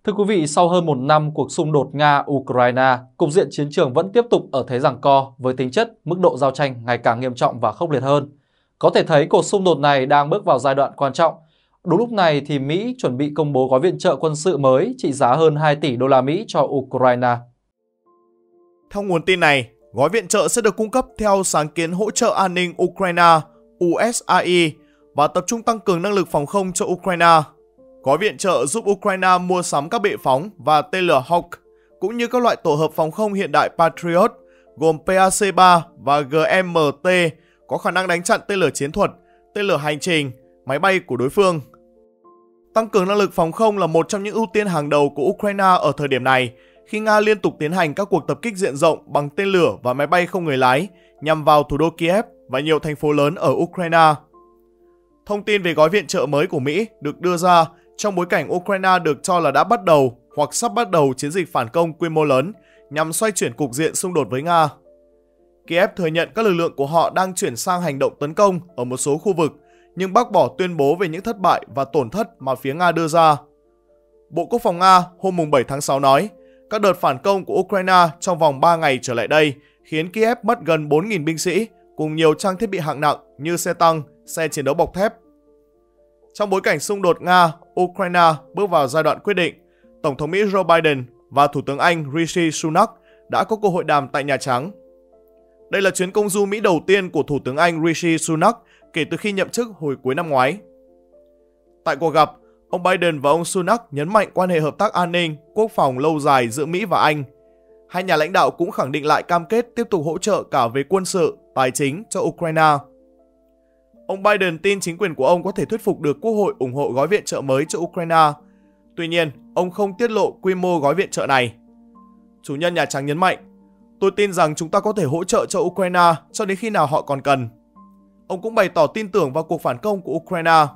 Thưa quý vị, sau hơn một năm cuộc xung đột Nga-Ukraine, cục diện chiến trường vẫn tiếp tục ở thế giằng co với tính chất, mức độ giao tranh ngày càng nghiêm trọng và khốc liệt hơn. Có thể thấy cuộc xung đột này đang bước vào giai đoạn quan trọng. Đúng lúc này thì Mỹ chuẩn bị công bố gói viện trợ quân sự mới trị giá hơn 2 tỷ đô la Mỹ cho Ukraine. Theo nguồn tin này, gói viện trợ sẽ được cung cấp theo sáng kiến hỗ trợ an ninh Ukraine USAI và tập trung tăng cường năng lực phòng không cho Ukraine. Gói viện trợ giúp Ukraine mua sắm các bệ phóng và tên lửa Hawk, cũng như các loại tổ hợp phòng không hiện đại Patriot gồm PAC-3 và GMT có khả năng đánh chặn tên lửa chiến thuật, tên lửa hành trình, máy bay của đối phương. Tăng cường năng lực phòng không là một trong những ưu tiên hàng đầu của Ukraine ở thời điểm này, khi Nga liên tục tiến hành các cuộc tập kích diện rộng bằng tên lửa và máy bay không người lái nhằm vào thủ đô Kiev và nhiều thành phố lớn ở Ukraine. Thông tin về gói viện trợ mới của Mỹ được đưa ra trong bối cảnh Ukraine được cho là đã bắt đầu hoặc sắp bắt đầu chiến dịch phản công quy mô lớn nhằm xoay chuyển cục diện xung đột với Nga. Kiev thừa nhận các lực lượng của họ đang chuyển sang hành động tấn công ở một số khu vực, nhưng bác bỏ tuyên bố về những thất bại và tổn thất mà phía Nga đưa ra. Bộ Quốc phòng Nga hôm 7 tháng 6 nói, các đợt phản công của Ukraine trong vòng 3 ngày trở lại đây khiến Kiev mất gần 4.000 binh sĩ cùng nhiều trang thiết bị hạng nặng như xe tăng, xe chiến đấu bọc thép. Trong bối cảnh xung đột Nga-Ukraine bước vào giai đoạn quyết định, Tổng thống Mỹ Joe Biden và Thủ tướng Anh Rishi Sunak đã có cuộc hội đàm tại Nhà Trắng. Đây là chuyến công du Mỹ đầu tiên của Thủ tướng Anh Rishi Sunak kể từ khi nhậm chức hồi cuối năm ngoái. Tại cuộc gặp, ông Biden và ông Sunak nhấn mạnh quan hệ hợp tác an ninh, quốc phòng lâu dài giữa Mỹ và Anh. Hai nhà lãnh đạo cũng khẳng định lại cam kết tiếp tục hỗ trợ cả về quân sự, tài chính cho Ukraine. Ông Biden tin chính quyền của ông có thể thuyết phục được Quốc hội ủng hộ gói viện trợ mới cho Ukraine. Tuy nhiên, ông không tiết lộ quy mô gói viện trợ này. Chủ nhân Nhà Trắng nhấn mạnh, tôi tin rằng chúng ta có thể hỗ trợ cho Ukraine cho đến khi nào họ còn cần. Ông cũng bày tỏ tin tưởng vào cuộc phản công của Ukraine.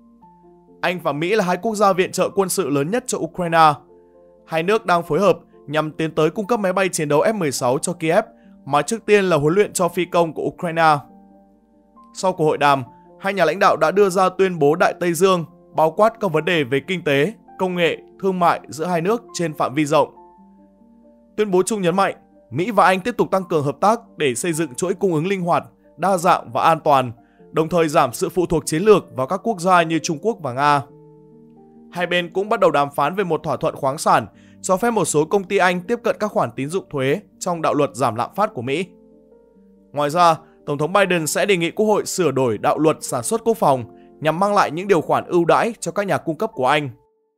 Anh và Mỹ là hai quốc gia viện trợ quân sự lớn nhất cho Ukraine. Hai nước đang phối hợp nhằm tiến tới cung cấp máy bay chiến đấu F-16 cho Kiev, mà trước tiên là huấn luyện cho phi công của Ukraine. Sau cuộc hội đàm, hai nhà lãnh đạo đã đưa ra tuyên bố Đại Tây Dương, bao quát các vấn đề về kinh tế, công nghệ, thương mại giữa hai nước trên phạm vi rộng. Tuyên bố chung nhấn mạnh, Mỹ và Anh tiếp tục tăng cường hợp tác để xây dựng chuỗi cung ứng linh hoạt, đa dạng và an toàn, đồng thời giảm sự phụ thuộc chiến lược vào các quốc gia như Trung Quốc và Nga. Hai bên cũng bắt đầu đàm phán về một thỏa thuận khoáng sản cho phép một số công ty Anh tiếp cận các khoản tín dụng thuế trong đạo luật giảm lạm phát của Mỹ. Ngoài ra, Tổng thống Biden sẽ đề nghị Quốc hội sửa đổi đạo luật sản xuất quốc phòng nhằm mang lại những điều khoản ưu đãi cho các nhà cung cấp của Anh.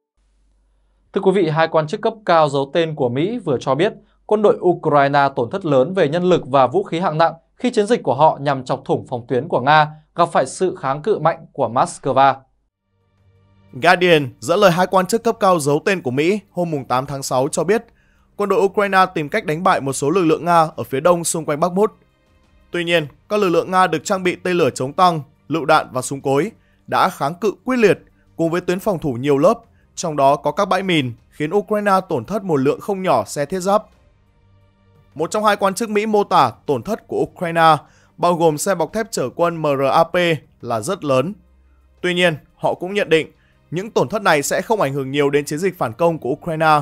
Thưa quý vị, hai quan chức cấp cao giấu tên của Mỹ vừa cho biết quân đội Ukraine tổn thất lớn về nhân lực và vũ khí hạng nặng khi chiến dịch của họ nhằm chọc thủng phòng tuyến của Nga gặp phải sự kháng cự mạnh của Moscow. Guardian dẫn lời hai quan chức cấp cao giấu tên của Mỹ hôm 8 tháng 6 cho biết quân đội Ukraine tìm cách đánh bại một số lực lượng Nga ở phía đông xung quanh Bakhmut. Tuy nhiên, các lực lượng Nga được trang bị tên lửa chống tăng, lựu đạn và súng cối đã kháng cự quyết liệt cùng với tuyến phòng thủ nhiều lớp, trong đó có các bãi mìn, khiến Ukraine tổn thất một lượng không nhỏ xe thiết giáp. Một trong hai quan chức Mỹ mô tả tổn thất của Ukraine, bao gồm xe bọc thép chở quân MRAP, là rất lớn. Tuy nhiên, họ cũng nhận định những tổn thất này sẽ không ảnh hưởng nhiều đến chiến dịch phản công của Ukraine.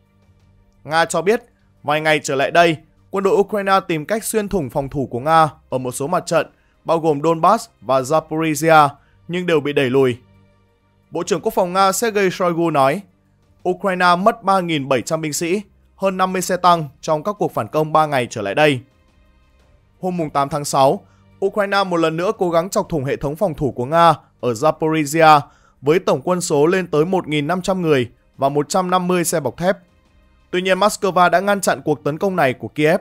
Nga cho biết, vài ngày trở lại đây, quân đội Ukraine tìm cách xuyên thủng phòng thủ của Nga ở một số mặt trận, bao gồm Donbass và Zaporizhia, nhưng đều bị đẩy lùi. Bộ trưởng Quốc phòng Nga Sergei Shoigu nói, Ukraine mất 3.700 binh sĩ, hơn 50 xe tăng trong các cuộc phản công 3 ngày trở lại đây. Hôm 8 tháng 6, Ukraine một lần nữa cố gắng chọc thủng hệ thống phòng thủ của Nga ở Zaporizhia với tổng quân số lên tới 1.500 người và 150 xe bọc thép. Tuy nhiên, Moscow đã ngăn chặn cuộc tấn công này của Kiev.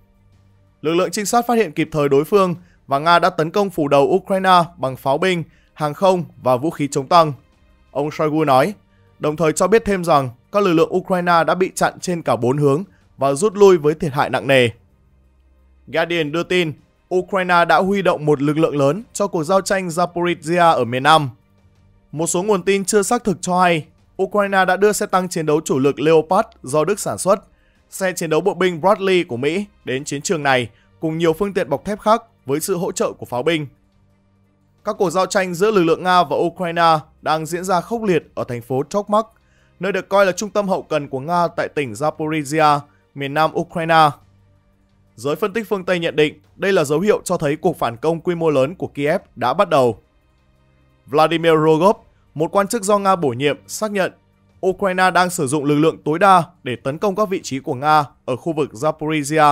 Lực lượng trinh sát phát hiện kịp thời đối phương và Nga đã tấn công phủ đầu Ukraine bằng pháo binh, hàng không và vũ khí chống tăng. Ông Shoigu nói, đồng thời cho biết thêm rằng các lực lượng Ukraine đã bị chặn trên cả 4 hướng và rút lui với thiệt hại nặng nề. Guardian đưa tin, Ukraine đã huy động một lực lượng lớn cho cuộc giao tranh Zaporizhia ở miền Nam. Một số nguồn tin chưa xác thực cho hay, Ukraine đã đưa xe tăng chiến đấu chủ lực Leopard do Đức sản xuất, xe chiến đấu bộ binh Bradley của Mỹ đến chiến trường này cùng nhiều phương tiện bọc thép khác với sự hỗ trợ của pháo binh. Các cuộc giao tranh giữa lực lượng Nga và Ukraine đang diễn ra khốc liệt ở thành phố Tokmak, nơi được coi là trung tâm hậu cần của Nga tại tỉnh Zaporizhia, miền nam Ukraine. Giới phân tích phương Tây nhận định đây là dấu hiệu cho thấy cuộc phản công quy mô lớn của Kiev đã bắt đầu. Vladimir Rogov, một quan chức do Nga bổ nhiệm, xác nhận Ukraine đang sử dụng lực lượng tối đa để tấn công các vị trí của Nga ở khu vực Zaporizhia.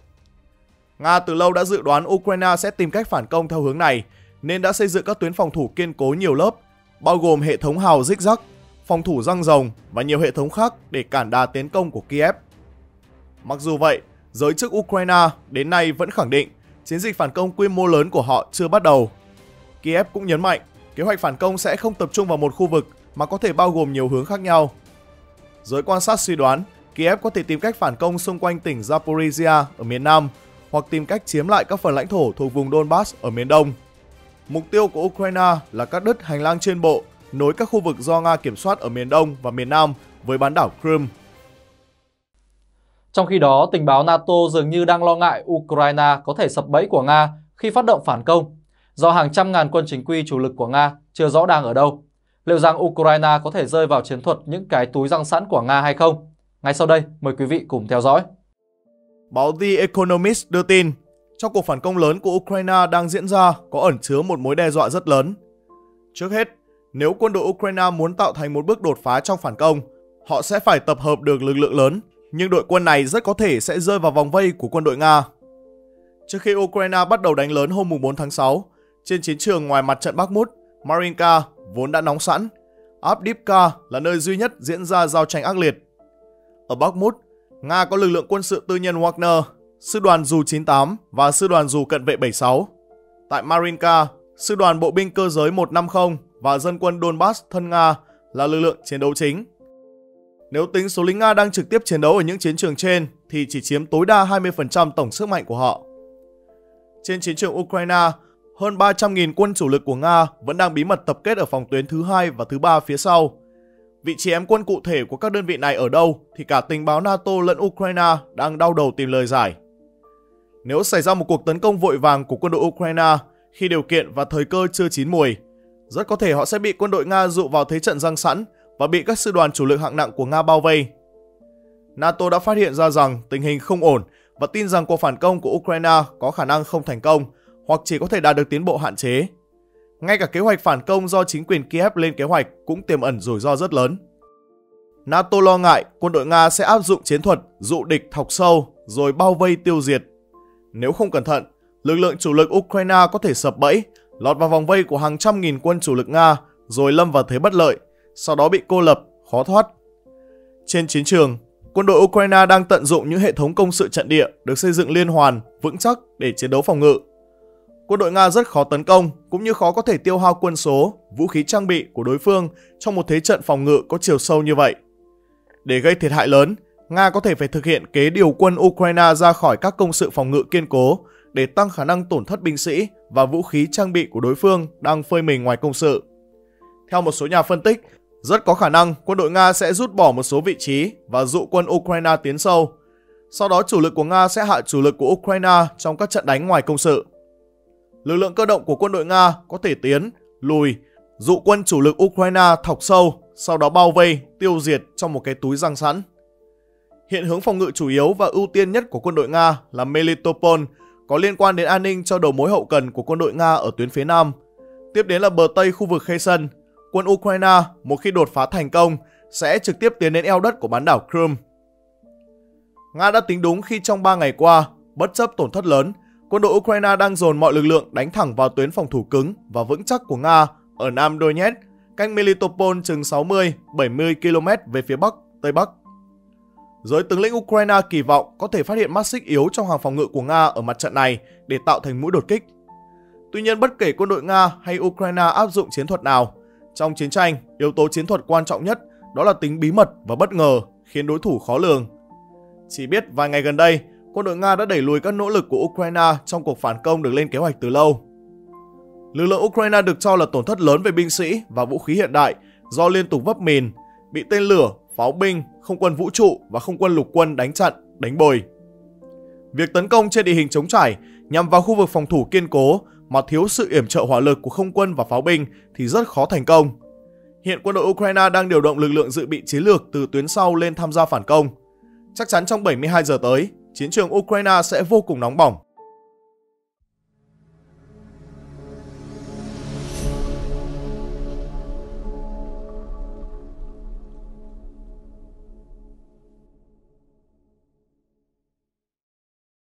Nga từ lâu đã dự đoán Ukraine sẽ tìm cách phản công theo hướng này, nên đã xây dựng các tuyến phòng thủ kiên cố nhiều lớp, bao gồm hệ thống hào zigzag, phòng thủ răng rồng và nhiều hệ thống khác để cản đà tiến công của Kiev. Mặc dù vậy, giới chức Ukraine đến nay vẫn khẳng định chiến dịch phản công quy mô lớn của họ chưa bắt đầu. Kiev cũng nhấn mạnh kế hoạch phản công sẽ không tập trung vào một khu vực mà có thể bao gồm nhiều hướng khác nhau. Giới quan sát suy đoán Kiev có thể tìm cách phản công xung quanh tỉnh Zaporizhia ở miền Nam hoặc tìm cách chiếm lại các phần lãnh thổ thuộc vùng Donbass ở miền Đông. Mục tiêu của Ukraine là cắt đứt hành lang trên bộ nối các khu vực do Nga kiểm soát ở miền Đông và miền Nam với bán đảo Crimea. Trong khi đó, tình báo NATO dường như đang lo ngại Ukraine có thể sập bẫy của Nga khi phát động phản công, do hàng trăm ngàn quân chính quy chủ lực của Nga chưa rõ đang ở đâu. Liệu rằng Ukraine có thể rơi vào chiến thuật những cái túi răng sẵn của Nga hay không? Ngay sau đây, mời quý vị cùng theo dõi. Báo The Economist đưa tin, trong cuộc phản công lớn của Ukraine đang diễn ra có ẩn chứa một mối đe dọa rất lớn. Trước hết, nếu quân đội Ukraine muốn tạo thành một bước đột phá trong phản công, họ sẽ phải tập hợp được lực lượng lớn, nhưng đội quân này rất có thể sẽ rơi vào vòng vây của quân đội Nga. Trước khi Ukraine bắt đầu đánh lớn hôm 4 tháng 6, trên chiến trường ngoài mặt trận Bakhmut, Marinka vốn đã nóng sẵn. Avdiivka là nơi duy nhất diễn ra giao tranh ác liệt. Ở Bakhmut, Nga có lực lượng quân sự tư nhân Wagner, sư đoàn dù 98 và sư đoàn dù cận vệ 76. Tại Marinka, sư đoàn bộ binh cơ giới 150 và dân quân Donbass thân Nga là lực lượng chiến đấu chính. Nếu tính số lính Nga đang trực tiếp chiến đấu ở những chiến trường trên thì chỉ chiếm tối đa 20% tổng sức mạnh của họ. Trên chiến trường Ukraine, hơn 300.000 quân chủ lực của Nga vẫn đang bí mật tập kết ở phòng tuyến thứ 2 và thứ 3 phía sau. Vị trí ém quân cụ thể của các đơn vị này ở đâu thì cả tình báo NATO lẫn Ukraine đang đau đầu tìm lời giải. Nếu xảy ra một cuộc tấn công vội vàng của quân đội Ukraine khi điều kiện và thời cơ chưa chín mùi, rất có thể họ sẽ bị quân đội Nga dụ vào thế trận giăng sẵn và bị các sư đoàn chủ lực hạng nặng của Nga bao vây. NATO đã phát hiện ra rằng tình hình không ổn và tin rằng cuộc phản công của Ukraine có khả năng không thành công hoặc chỉ có thể đạt được tiến bộ hạn chế. Ngay cả kế hoạch phản công do chính quyền Kiev lên kế hoạch cũng tiềm ẩn rủi ro rất lớn. NATO lo ngại quân đội Nga sẽ áp dụng chiến thuật dụ địch thọc sâu rồi bao vây tiêu diệt. Nếu không cẩn thận, lực lượng chủ lực Ukraine có thể sập bẫy, lọt vào vòng vây của hàng trăm nghìn quân chủ lực Nga rồi lâm vào thế bất lợi, sau đó bị cô lập, khó thoát. Trên chiến trường, quân đội Ukraine đang tận dụng những hệ thống công sự trận địa được xây dựng liên hoàn, vững chắc để chiến đấu phòng ngự. Quân đội Nga rất khó tấn công, cũng như khó có thể tiêu hao quân số, vũ khí trang bị của đối phương trong một thế trận phòng ngự có chiều sâu như vậy. Để gây thiệt hại lớn, Nga có thể phải thực hiện kế điều quân Ukraine ra khỏi các công sự phòng ngự kiên cố để tăng khả năng tổn thất binh sĩ và vũ khí trang bị của đối phương đang phơi mình ngoài công sự. Theo một số nhà phân tích, rất có khả năng quân đội Nga sẽ rút bỏ một số vị trí và dụ quân Ukraine tiến sâu. Sau đó chủ lực của Nga sẽ hạ chủ lực của Ukraine trong các trận đánh ngoài công sự. Lực lượng cơ động của quân đội Nga có thể tiến, lùi, dụ quân chủ lực Ukraine thọc sâu, sau đó bao vây, tiêu diệt trong một cái túi răng sẵn. Hiện hướng phòng ngự chủ yếu và ưu tiên nhất của quân đội Nga là Melitopol, có liên quan đến an ninh cho đầu mối hậu cần của quân đội Nga ở tuyến phía Nam. Tiếp đến là bờ Tây khu vực Kherson. Quân Ukraine, một khi đột phá thành công, sẽ trực tiếp tiến đến eo đất của bán đảo Crimea. Nga đã tính đúng khi trong 3 ngày qua, bất chấp tổn thất lớn, quân đội Ukraine đang dồn mọi lực lượng đánh thẳng vào tuyến phòng thủ cứng và vững chắc của Nga ở Nam Donetsk, cách Melitopol chừng 60-70 km về phía Bắc, Tây Bắc. Giới tướng lĩnh Ukraine kỳ vọng có thể phát hiện mắt xích yếu trong hàng phòng ngự của Nga ở mặt trận này để tạo thành mũi đột kích. Tuy nhiên, bất kể quân đội Nga hay Ukraine áp dụng chiến thuật nào, trong chiến tranh, yếu tố chiến thuật quan trọng nhất đó là tính bí mật và bất ngờ, khiến đối thủ khó lường. Chỉ biết vài ngày gần đây, quân đội Nga đã đẩy lùi các nỗ lực của Ukraine trong cuộc phản công được lên kế hoạch từ lâu. Lực lượng Ukraine được cho là tổn thất lớn về binh sĩ và vũ khí hiện đại do liên tục vấp mìn, bị tên lửa, pháo binh, không quân vũ trụ và không quân lục quân đánh chặn, đánh bồi. Việc tấn công trên địa hình trống trải nhằm vào khu vực phòng thủ kiên cố mà thiếu sự yểm trợ hỏa lực của không quân và pháo binh thì rất khó thành công. Hiện quân đội Ukraine đang điều động lực lượng dự bị chiến lược từ tuyến sau lên tham gia phản công. Chắc chắn trong 72 giờ tới, chiến trường Ukraine sẽ vô cùng nóng bỏng.